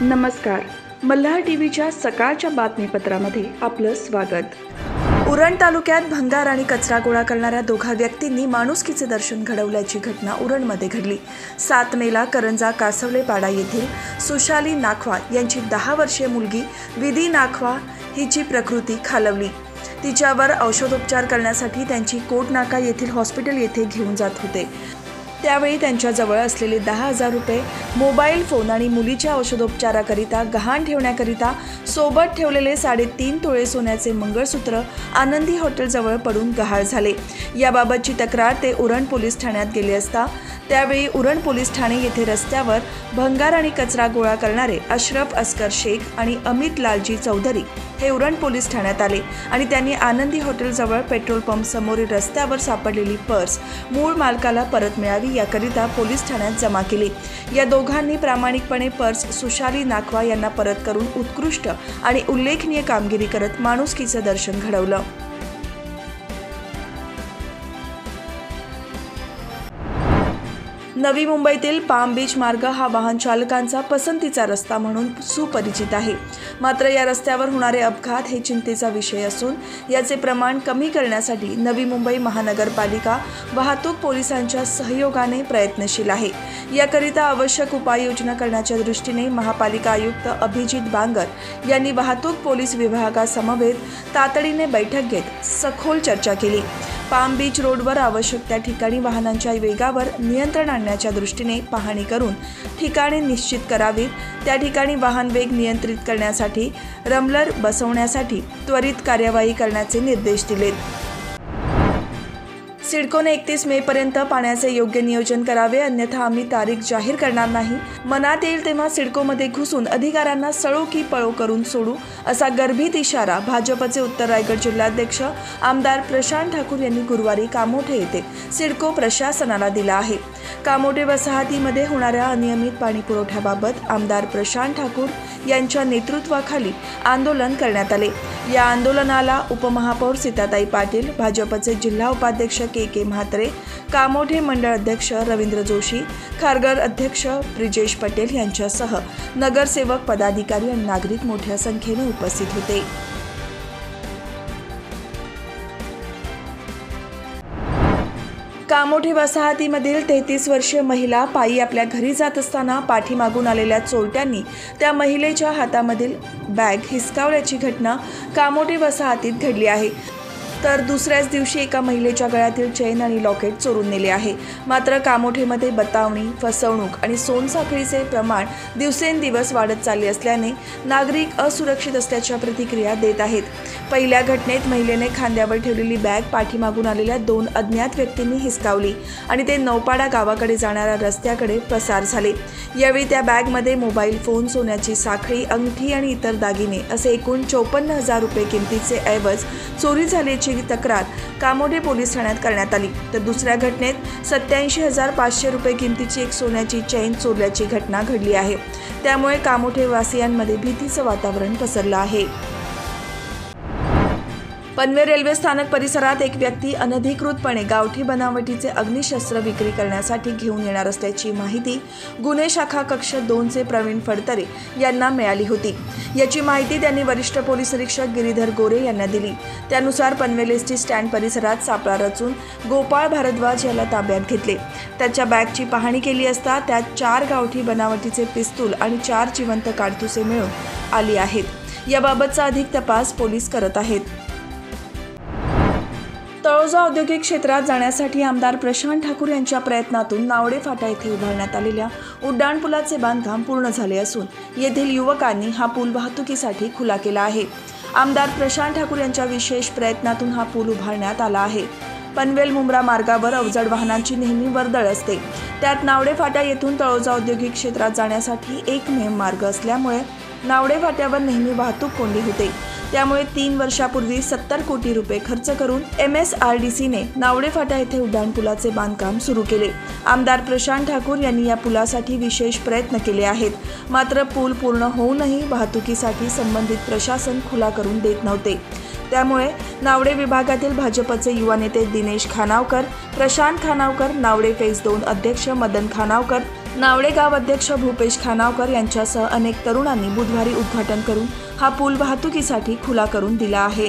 नमस्कार. मल्हार टीव्हीच्या सकाळच्या बातमीपत्रामध्ये आपलं स्वागत. उरण तालुक्यात भंगार आणि कचरा गोळा करणाऱ्या दोघा व्यक्तींनी माणुसकीचे दर्शन घडवल्याची घटना उरणमध्ये घडली. 7 मेला करंजा कासवलेपाडा येथील सुशाली नाखवा यांची 10 वर्षीय मुलगी विधी नाखवा हिची प्रकृती खालवली. तिच्यावर औषधोपचार करण्यासाठी त्यांची कोटनाका येथील हॉस्पिटल येथे घेऊन जात होते. त्यावेळी त्यांच्याजवळ असलेले 10,000 रुपये, मोबाईल फोन आणि मुलीच्या औषधोपचाराकरिता गहाण ठेवण्याकरिता सोबत ठेवलेले 3.5 तोळे सोन्याचे मंगळसूत्र आनंदी हॉटेलजवळ पडून गहाळ झाले. याबाबतची तक्रार ते उरण पोलीस ठाण्यात गेले असता त्यावेळी उरण पोलीस ठाणे येथे रस्त्यावर भंगार आणि कचरा गोळा करणारे अशरफ अस्कर शेख आणि अमित लालजी चौधरी हे उरण पोलीस ठाण्यात आले आणि त्यांनी आनंदी हॉटेलजवळ पेट्रोल पंप समोरील रस्त्यावर सापडलेली पर्स मूळ मालकाला परत मिळावी याकरिता पोलीस ठाण्यात जमा केली. या दोघांनी प्रामाणिकपणे पर्स सुशाली नाखवा यांना परत करून उत्कृष्ट आणि उल्लेखनीय कामगिरी करत माणुसकीचं दर्शन घडवलं. नवी मुंबईतील पाम बीच मार्ग हा वाहन चालकांचा पसंतीचा रस्ता म्हणून सुपरिचित आहे. मात्र या रस्त्यावर होणारे अपघात हे चिंतेचा विषय असून याचे प्रमाण कमी करण्यासाठी नवी मुंबई महानगरपालिका वाहतूक पोलिसांच्या सहयोगाने प्रयत्नशील आहे. याकरिता आवश्यक उपाययोजना करण्याच्या दृष्टीने महापालिका आयुक्त अभिजित बांगर यांनी वाहतूक पोलीस विभागासमवेत तातडीने बैठक घेत सखोल चर्चा केली. पाम बीच रोडवर आवश्यक त्या ठिकाणी वाहनांच्या वेगावर नियंत्रण आणण्याच्या दृष्टीने पाहणी करून ठिकाणे निश्चित करावीत. त्या ठिकाणी वाहन वेग नियंत्रित करण्यासाठी रमलर बसवण्यासाठी त्वरित कार्यवाही करण्याचे निर्देश दिलेत. सिडकोने 31 मेपर्यंत पाण्याचे योग्य नियोजन करावे, अन्यथा आम्ही तारीख जाहीर करणार नाही. मनात येईल तेव्हा सिडकोमध्ये घुसून अधिकाऱ्यांना सळो की पळो करून सोडू, असा गर्भित इशारा भाजपचे उत्तर रायगड जिल्हाध्यक्ष आमदार प्रशांत ठाकूर यांनी गुरुवारी कामोठे येथे सिडको प्रशासनाला दिला आहे. कामोठे वसाहतीमध्ये होणाऱ्या अनियमित पाणी पुरवठ्याबाबत आमदार प्रशांत ठाकूर यांच्या नेतृत्वाखाली आंदोलन करण्यात आले. या आंदोलनाला उपमहापौर सीताताई पाटील, भाजपचे जिल्हा उपाध्यक्ष के म्हात्रे, कामोठे मंडळ अध्यक्ष रवींद्र जोशी, खारघर अध्यक्ष ब्रिजेश पटेल यांच्यासह नगरसेवक, पदाधिकारी आणि नागरिक मोठ्या संख्येने उपस्थित होते. कामोठे वसाहतीमधील 33 वर्षीय महिला पायी आपल्या घरी जात असताना पाठीमागून आलेल्या चोरट्यांनी त्या महिलेच्या हातामधील बॅग हिसकावल्याची घटना कामोठे वसाहतीत घडली आहे. तर दुसऱ्याच दिवशी एका महिलेच्या गळ्यातील चेन आणि लॉकेट चोरून नेले आहे. मात्र कामोठेमध्ये बतावणी, फसवणूक आणि सोनसाखळीचे प्रमाण दिवसेंदिवस वाढत चालले असल्याने नागरिक असुरक्षित असल्याच्या प्रतिक्रिया देत आहेत. पहिल्या घटनेत महिलेने खांद्यावर ठेवलेली बॅग पाठीमागून आलेल्या 2 अज्ञात व्यक्तींनी हिसकावली आणि ते नौपाडा गावाकडे जाणाऱ्या रस्त्याकडे पसार झाले. यावेळी त्या बॅगमध्ये मोबाईल फोन, सोन्याची साखळी, अंगठी आणि इतर दागिने असे एकूण 54,000 रुपये किमतीचे ऐवज चोरी झाल्याची तक्रार कामोठे पोलीस ठाण्यात करण्यात आली. तर दुसऱ्या घटनेत 87,500 रुपये किमतीची एक सोन्याची चेन चोरल्याची घटना घडली आहे. त्यामुळे कामोठे वासियांमध्ये भीतीचं वातावरण पसरलं आहे. पनवेल रेल्वे स्थानक परिसरात एक व्यक्ती अनधिकृतपणे गावठी बनावटीचे अग्निशस्त्र विक्री करण्यासाठी घेऊन येणार असल्याची माहिती गुन्हे शाखा कक्ष 2चे प्रवीण फडतरे यांना मिळाली होती. याची माहिती त्यांनी वरिष्ठ पोलीस निरीक्षक गिरीधर गोरे यांना दिली. त्यानुसार पनवेल एसटी स्टँड परिसरात सापळा रचून गोपाळ भारद्वाज याला ताब्यात घेतले. त्याच्या बॅगची पाहणी केली असता त्यात 4 गावठी बनावटीचे पिस्तूल आणि 4 जिवंत काडतुसे मिळून आली आहेत. याबाबतचा अधिक तपास पोलीस करत आहेत. तळोजा औद्योगिक क्षेत्रात जाण्यासाठी आमदार प्रशांत ठाकूर यांच्या प्रयत्नातून नावडे फाटा येथे उभारण्यात आलेल्या उड्डाणपुलाचे बांधकाम पूर्ण झाले असून येथील युवकांनी हा पूल वाहतुकीसाठी खुला केला आहे. आमदार प्रशांत ठाकूर यांच्या विशेष प्रयत्नातून हा पूल उभारण्यात आला आहे. पनवेल मुंब्रा मार्गावर अवजड वाहनांची नेहमी वर्दळ असते. त्यात नावडे फाटा येथून तळोजा औद्योगिक क्षेत्रात जाण्यासाठी एकमेव मार्ग असल्यामुळे नावडे फाट्यावर नेहमी वाहतूक कोंडी होते. त्यामुळे 3 वर्षापूर्वी 70 कोटी रुपये खर्च करून MSRDCने नावडे फाटा येथे उड्डाणपुलाचे बांधकाम सुरू केले. आमदार प्रशांत ठाकूर यांनी या पुलासाठी विशेष प्रयत्न केले आहेत. मात्र पूल पूर्ण होऊनही वाहतुकीसाठी संबंधित प्रशासन खुला करून देत नव्हते. त्यामुळे नावडे विभागातील भाजपचे युवा नेते दिनेश खानावकर, प्रशांत खानावकर, नावडे फेज 2 अध्यक्ष मदन खानावकर, नावडे गाव अध्यक्ष भूपेश खानावकर यांच्यासह अनेक तरुणांनी बुधवारी उद्घाटन करून हा पूल वाहतुकीसाठी खुला करून दिला आहे।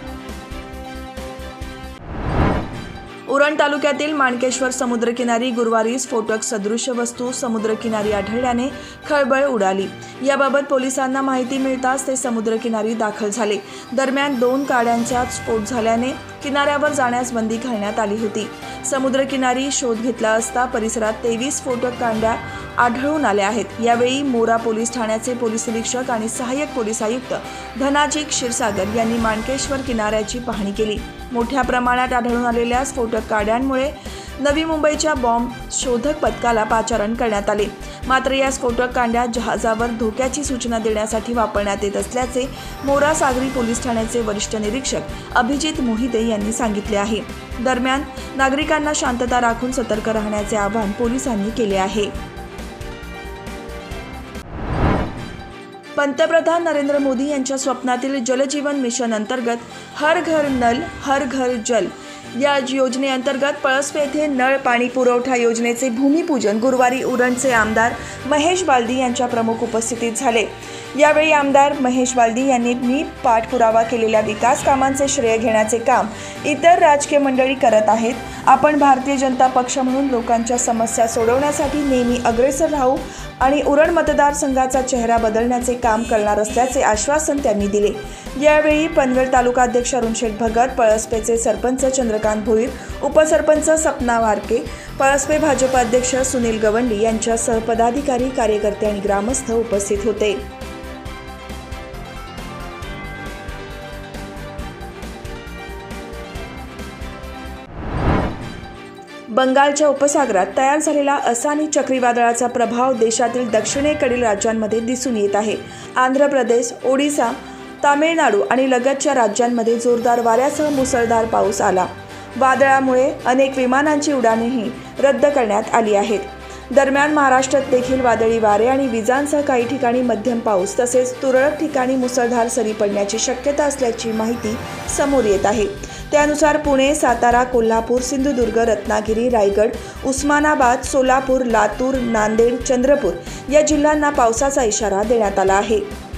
उरण तालुक्यातील माणकेश्वर समुद्रकिनारी गुरुवारी स्फोटक सदृश वस्तू समुद्रकिनारी आढळल्याने खळबळ उडाली। याबाबत पोलिसांना माहिती मिळताच ते समुद्रकिनारी दाखल झाले। दरम्यान 2 काड्यांचा स्फोट झाल्याने किनाऱ्यावर जाण्यास बंदी घालण्यात आली होती। समुद्रकिनारी शोध घेतला असता परिसरात 23 स्फोटक कांड्या आढळून आल्या आहेत। यावेळी मोरा पोलीस ठाण्याचे पोलीस निरीक्षक आणि सहाय्यक पोलीस आयुक्त धनाजी क्षीरसागर यांनी माणकेश्वर किनाऱ्याची पाहणी केली। मोठ्या प्रमाणात आढळून आलेल्या स्फोटक काड्यांमुळे नवी मुंबईच्या बॉम्ब शोधक पथकाला पाचारण करण्यात आले। मात्र या स्फोटक कांड्या जहाजावर धोक्याची सूचना देण्यासाठी वापरण्यात येत असल्याचे मोरा सागरी पोलीस ठाण्याचे वरिष्ठ निरीक्षक अभिजित मोहिते यांनी सांगितले आहे। दरम्यान नागरिकांना शांतता राखून सतर्क राहण्याचे आवाहन पोलिसांनी केले आहे। पंतप्रधान नरेंद्र मोदी यांच्या स्वप्नातील जलजीवन मिशन अंतर्गत हर घर नल हर घर जल या योजनेअंतर्गत पळसपे येथे नळ पाणी पुरवठा योजनेचे भूमिपूजन गुरुवारी उरणचे आमदार महेश बालदी यांच्या प्रमुख उपस्थितीत झाले। यावेळी आमदार महेश बालदी यांनी पाठपुरावा केलेल्या विकास कामांचे श्रेय घेण्याचे काम इतर राजकीय मंडळी करत आहेत। आपण भारतीय जनता पक्ष म्हणून लोकांच्या समस्या सोडवण्यासाठी नेहमी अग्रेसर राहू आणि उरण मतदारसंघाचा चेहरा बदलण्याचे काम करणार असल्याचे आश्वासन त्यांनी दिले। यावेळी पनवेल तालुका अध्यक्ष अरुणशेठ भगत, पळसपेचे सरपंच चंद्रकांत भोईर, उपसरपंच सपना वारके, पळसपे भाजप अध्यक्ष सुनील गवंडी यांच्यासह पदाधिकारी, कार्यकर्ते आणि ग्रामस्थ उपस्थित होते। बंगालच्या उपसागरात तयार झालेला असानी चक्रीवादळाचा प्रभाव देशातील दक्षिणेकडील राज्यांमध्ये दिसून येत आहे। आंध्र प्रदेश, ओडिशा, तामिळनाडू आणि लगतच्या राज्यांमध्ये जोरदार वाऱ्यासह मुसळधार पाऊस आला। वादळामुळे अनेक विमानांची उड्डाणेही रद्द करण्यात आली आहेत। दरम्यान महाराष्ट्रात देखील वादळी वारे आणि विजांसह काही ठिकाणी मध्यम पाऊस तसेच तुरळक ठिकाणी मुसळधार सरी पडण्याची शक्यता असल्याची माहिती समोर येत आहे। त्यानुसार पुणे, सातारा, कोल्हापूर, सिंधुदुर्ग, रत्नागिरी, रायगड, उस्मानाबाद, सोलापूर, लातूर, नांदेड, चंद्रपूर या जिल्ह्यांना पावसाचा इशारा देण्यात आला आहे।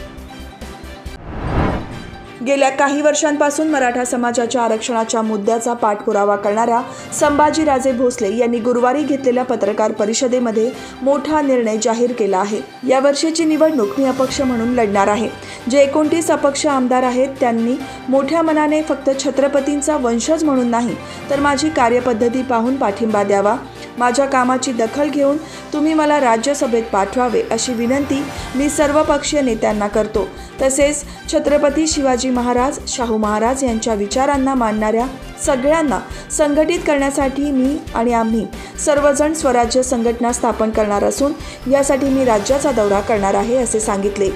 गेल्या काही वर्षांपासून मराठा समाजाच्या आरक्षणाच्या मुद्द्याचा पाठपुरावा करणाऱ्या संभाजीराजे भोसले यांनी गुरुवारी घेतलेल्या पत्रकार परिषदेमध्ये मोठा निर्णय जाहीर केला आहे। या वर्षीची निवडणूक मी अपक्ष म्हणून लढणार आहे। जे 29 अपक्ष आमदार आहेत त्यांनी मोठ्या मनाने फक्त छत्रपतींचा वंशज म्हणून नाही तर माझी कार्यपद्धती पाहून पाठिंबा द्यावा। माझ्या कामाची दखल घेऊन तुम्ही मला राज्यसभेत पाठवावे अशी विनंती मी सर्व पक्षीय नेत्यांना करतो। तसेच छत्रपती शिवाजी महाराज, शाहू महाराज यांच्या विचारांना मानणाऱ्या सगळ्यांना संघटित करण्यासाठी मी आणि आम्ही सर्वजण स्वराज्य संघटना स्थापन करणार असून यासाठी मी राज्याचा दौरा करणार आहे असे सांगितले।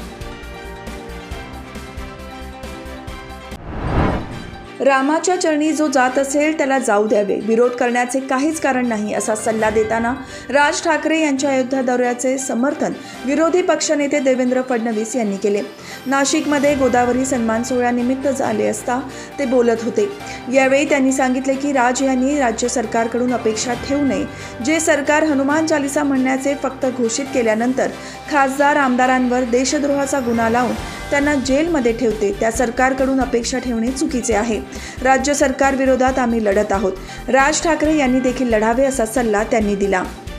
रामाच्या चरणी जो जात असेल त्याला जाऊ द्यावे, विरोध करण्याचे काहीच कारण नाही असा सल्ला देताना राज ठाकरे यांच्या अयोध्या दौऱ्याचे समर्थन विरोधी पक्षनेते देवेंद्र फडणवीस यांनी केले। नाशिकमध्ये गोदावरी सन्मान सोहळ्यानिमित्त झाले असता ते बोलत होते। यावेळी त्यांनी सांगितले की राज यांनी राज्य सरकारकडून अपेक्षा ठेवू नये। जे सरकार हनुमान चालीसा म्हणण्याचे फक्त घोषित केल्यानंतर खासदार आमदारांवर देशद्रोहाचा गुन्हा लावून त्यांना जेलमध्ये ठेवते त्या सरकारकडून अपेक्षा ठेवणे चुकीचे आहे। राज्य सरकार विरोधात आम्ही लढत आहोत। राज ठाकरे यांनी देखील लढावे असा सल्ला त्यांनी दिला।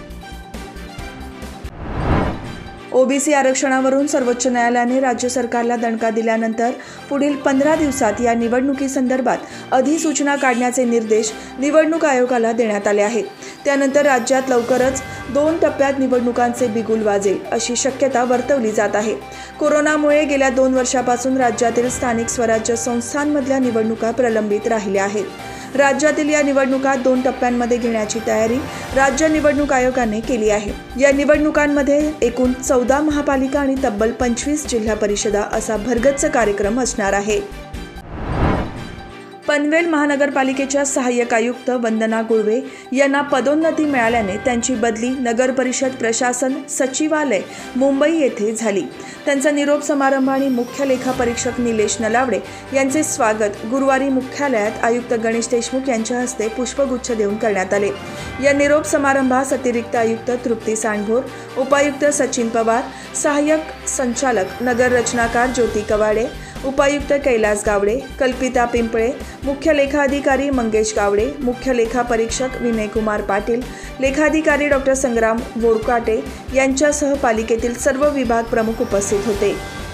ओबीसी आरक्षणावरून सर्वोच्च न्यायालयाने राज्य सरकारला दणका दिल्यानंतर पुढील 15 दिवसात या निवडणुकीसंदर्भात अधिसूचना काढण्याचे निर्देश निवडणूक आयोगाला देण्यात आले आहेत। त्यानंतर राज्यात लवकरच 2 टप्प्यात निवडणुकांचे बिगुल वाजेल अशी शक्यता वर्तवली जात आहे। कोरोनामुळे गेल्या 2 वर्षापासून राज्यातील स्थानिक स्वराज्य संस्थांमधल्या निवडणुका प्रलंबित राहिल्या आहेत। राज्यातील या निवडणुका 2 टप्प्यांमध्ये घेण्याची तयारी राज्य निवडणूक आयोगाने केली आहे। या निवडणुकांमध्ये एकूण 14 महापालिका आणि तब्बल 25 जिल्हा परिषदा असा भरगच्च कार्यक्रम असणार आहे। पनवेल महानगरपालिकेच्या सहाय्यक आयुक्त वंदना गुळवे यांना पदोन्नती मिळाल्याने त्यांची बदली नगर परिषद प्रशासन सचिवालय मुंबई येथे झाली। त्यांचा निरोप समारंभ आणि मुख्य लेखापरीक्षक निलेश नलावडे यांचे स्वागत गुरुवारी मुख्यालयात आयुक्त गणेश देशमुख यांच्या हस्ते पुष्पगुच्छ देऊन करण्यात आले। या निरोप समारंभास अतिरिक्त आयुक्त तृप्ती सांडभोर, उपायुक्त सचिन पवार, सहाय्यक संचालक नगर रचनाकार ज्योती कवाडे, उपायुक्त कैलास गावडे, कल्पिता पिंपळे, मुख्य लेखाधिकारी मंगेश गावडे, मुख्य लेखापरीक्षक विनयकुमार पाटील, लेखाधिकारी डॉक्टर संग्राम बोरकाटे यांच्यासह पालिकेतील सर्व विभाग प्रमुख उपस्थित होते।